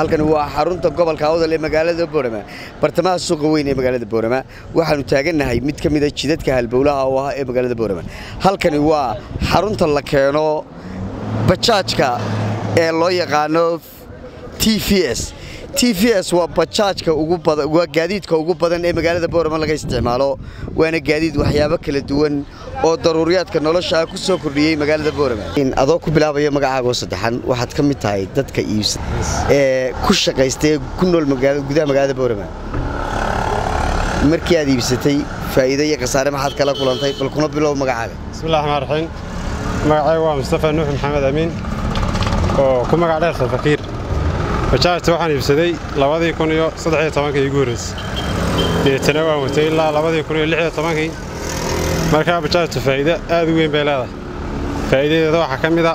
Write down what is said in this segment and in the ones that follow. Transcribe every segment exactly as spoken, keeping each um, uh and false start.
halkan waa xarunta gobolka Awdal ee magaalada Boorama bartamaha suuqa weyn ee magaalada Boorama waxaanu taaganahay mid ka mid ah jidadka halbowlaha oo ah ee magaalada Boorama halkan waa xarunta la keeno bajaajka ee loo yaqaano T V S T V S waa bajaajka ugu badan waa gaadiidka ugu badan ee magaalada Boorama laga isticmaalo waana gaadiid waxyaabo kala duwan oo daruuriyaadka nolosha ku soo kordhiyay magaalada Boorama in adoo ku bilaabaya magacaaga saddexan waxaad ka mid tahay dadka iibsada ee ku shaqaystay ku nool magaalada gudaha magaalada Boorama markii aad iibsatay faa'iido iyo khasaare maxaad kala kulantay bal kuna bilow magacaaga bismillaahir rahmaanir rahiim magacayga waa Mustafa Nuux Maxamed Amiin oo ku magac dheer Fakiir bajaajta waxaan iibsaday labadii kun iyo saddex iyo toban ugu horeysay deetana waan watay ilaa labadii kun iyo lix iyo toban markaa bajaajta faa'iido aad u weyn bay leedahay faa'iidadeeda waxa ka mid ah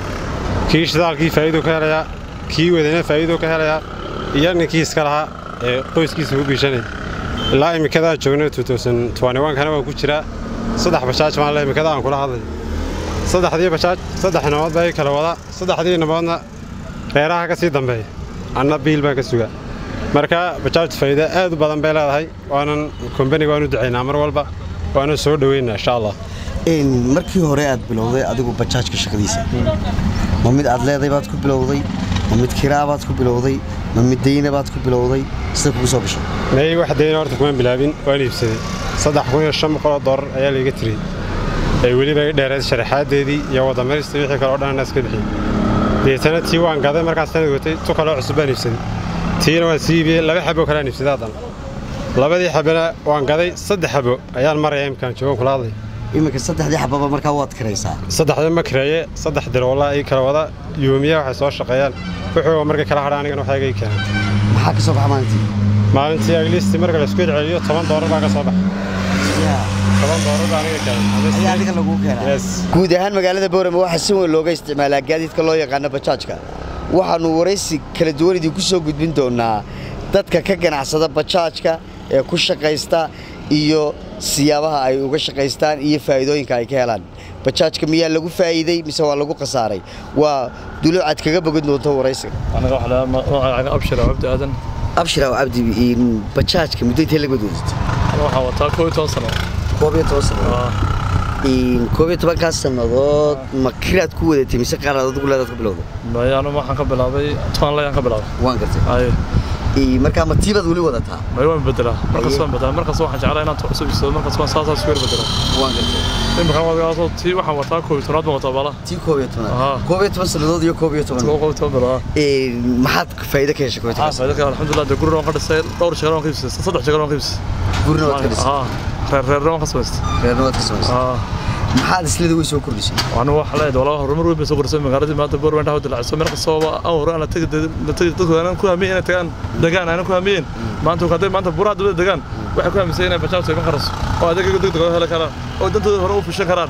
kii shidaalkii faa'iido ka helaya kii wadana faa'iido ka helaya iyo ninkii iska lahaa ee qoyskiisa u biishanay ilaa imikada joogno two thousand twenty-one kana waan ku jiraa saddex bajaaj ma leeyahay imikada aan kula hadlay saddexdii bajaaj saddex namood bay kala wada saddexdii namoodna reeraha ka sii dambeeyay anna biil baan ka sugaa marka bajaajta faa'iido aad u badan bay leedahay waanan company waan u duceynaa mar walba waana soo dhaweynaa insha Allah in markii hore aad bilowday adigu bajaajka shaqadiisa ma mid aad leedahay baad ku bilowday ma mid kiraa baad ku bilowday ma mid deyna baad ku bilowday sida kugu soo gashay may wax deyna horta kuma bilaabin waan iibsaday saddex kun iyo shan boqol dollar ayaa la iga tiriyay ay waliba dheeraad sharaxaadeedii iyo wada marista wixii kale oo dhan iska bixiyay deetana tii waan gaday markaas sanad watay tu kale cusub baan iibsaday tiina waan siibiyay laba xabo kale aan iibsaday hadan labadii xabana waan gaday saddex xabo ayaan marayay imkaan joogo kula hadlay imika saddexdii xababa markaa waad karaysaa saddexda ma kareeye saddex dir wallahi kala wada yoomiya waxay soo shaqeeyaan wuxuu markay kala hadhaan aniga waxay iga keenay maxaa ka soo baxay maalintii maalintii aglistii marka la isku celiyo toban dollar baa ka soo baxay toban dollar baa aniga keenay ayaa adiga lagu keenay guud ahaan magaalada Boorama waxa si weyn looga isticmaalaa gaadiidka loo yaqaan bajaajka waxaanu wareysi kala duwan idin ku soo gudbin doonaa dadka ka ganacsada bajaajka ee ku shaqaysta iyo siyaabaha ay uga shaqaystaan iyo faa'iidooyinka ay ka helaan bajaajka miyaa lagu faa'iiday mise waa lagu qasaaray waa dulucad kaga bogan doonto wareysiga anaga waxa la abshir abdi aadan abshir abdi in bajaajka muddo laga doonto waxa wataa koob iyo toban sano koob iyo toban sano in koob iyo toban ka sanadood ma kiraad ku wadatay mise qaarad ugu leedahay ku bilowday maayano waxaan ka bilaabay toban layaan ka bilaabay waan gartay ay ee marka ma tiibad wali wadataa ma waan bedelaa markaas waan bedelaa markaas waxaan jeclaa inaan cusub isoo markaas waan saas soo bedelaa waan gartay imka waan soo tii waxaan wataa koob iyo toban ma wataa bala tii koob iyo toban koob iyo toban sanadood iyo koob iyo toban koob iyo toban bala ee maxaad faa'iido ka heshay koob iyo toban faa'iido ka alxamdulillah de gurno ka dhisay dhowr shaqo aan qiibsay saddex shaqo aan qiibsay gurno waad ka dhisay ha reer reer roon ka samaystay reer waad ka samaystay ha maxaad isleedahay way soo kordhisay waxaan wax leeyahay walaal horumar weyn bay soo kordhisay magaalada maanta Boorama dhaw dilacso meel kasta oo aan hore aan tagay dadku aan ku haameen inay tagaan degaan aan ku haameen maanta ka dib maanta buraad dawladda degaan waxa ku haameen inay bajaajta iman qaraso oo adeeg degdeg oo hela kala oo dantooda hore u fushan karaan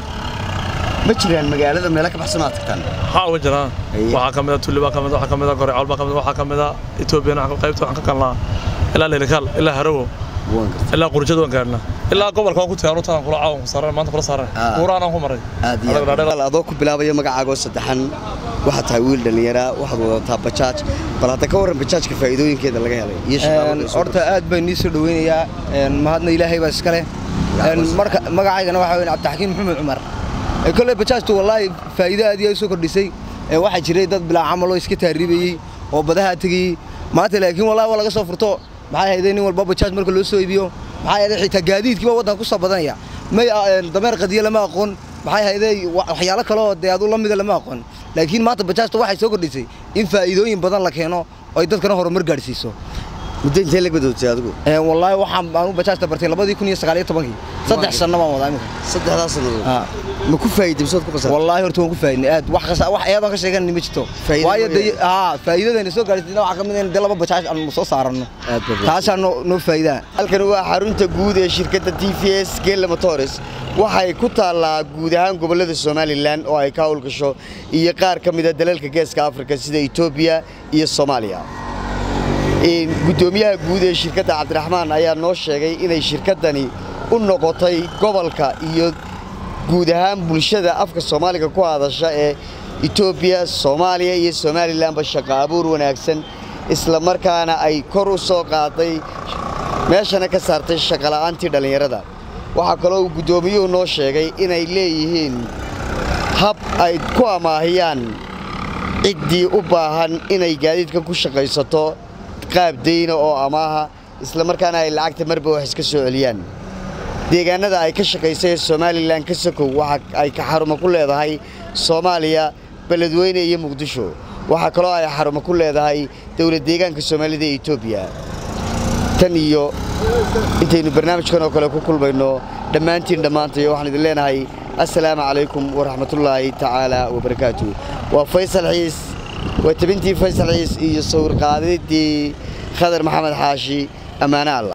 ma jiraan magaalada meel ka baxsan aad tagtaan ha waa jiraan waxa kamid ah Tuliba kamid waxa kamid ah Goreecol ba kamid waxa kamid ah Ethiopia qaybta waxaan ka kalnaa ilaa leelkal ilaa harawo ilaa qurjada waan gaarnaa ilaa gobolka ku taano taan kula caawin saaran maanta kula saaran quraan aan ku maray aad adoo ku bilaabaya magacaaga saddexan waxa tahay wiil dhalinyara waxaad wadataa bajaaj bal hadda ka waran bajaajka faa'iidooyinkeeda laga helay iyo shaqada horta aad baan soo dhaweynayaa mahadna Ilaahay baa iska leh marka magacaygana waxa weyn Cabdixakiin Maxamed Cumar ee kale bajaajtu wallahi faa'iido aad iyo soo kordhisay ee waxa jiray dad bilaa camal oo iska taariibayay oo badaha tagay maanta laakiin wallahi waa laga soo furto maxay hayday nin walba bajaaj marka loo soo iibiyo maxay hayday xitaa gaadiidkiiba wadanka ku soo badanaya may dameer qadiya lama aqoon maxay hayday waxyaalo kale oo deedu la mid lama aqoon laakiin maanta bajaajtu waxay soo kordhisay in faa'iidooyin badan la keeno oo ay dadkana horumar gaarsiiso muddo intee la gudubtay adigu ee wallahi waxaan aan bajaajta bartay labadii kun iyo sagaal iyo toban saddex sano baan wadaa imika saddexdaas sanadood ma ku faa'iiday mise ku qasay wallahi horta waan ku faa'iiday aad wax qasa wax ayaan ka sheegan nima jirto waayo ha faa'iidadana soo gaarsiinaa waxa kamid ah laba bajaaj aan soo saarano taas aan noo faa'iida halkan waa xarunta guud ee shirkadda T V S Gela Motors waxay ku taalaa guud ahaan gobolada Soomaaliland oo ay ka howlgasho iyo qaar kamid ah dalalka Geeska Afrika sida Ethiopia iyo Soomaaliya in gudoomiyaha guud ee shirkadda Cabdiraxmaan ayaa noo sheegay inay shirkaddani u noqotay gobolka iyo guud ahaan bulshada afka Soomaaliga ku hadasha ee Ethiopia Soomaaliya iyo Somaliland ba shaqo abuur wanaagsan isla markaana ay kor u soo qaaday meeshana ka saartay shaqo la'aantii dhalinyarada waxa kale oo gudoomiyuhu noo sheegay inay leeyihiin hab ay ku amaahiyaan ciddii u baahan inay gaadiidka ku shaqaysato qaab deyna oo amaaha isla markaana ay lacagta marba wax iska soo celiyaan deegaanada ay ka shaqaysay Soomaaliland ka sokow waxa ay ka xarumo ku leedahay Soomaaliya beledweyne iyo Muqdisho waxa kale oo ay xarumo ku leedahay dawlad deegaanka Soomaalida ee Itoobiya tan iyo intaynu barnaamijkan oo kale ku kulmayno dhammaantiin dhammaantay waxaan idin leenahay assalaamu calaykum waraxmatullaahi tacaala wabarakaatuh waa Faysal Xiis waa tabintii Faysal Xiis iyo sawir qaadidii Khadar Maxamed Xaashi amaana Allah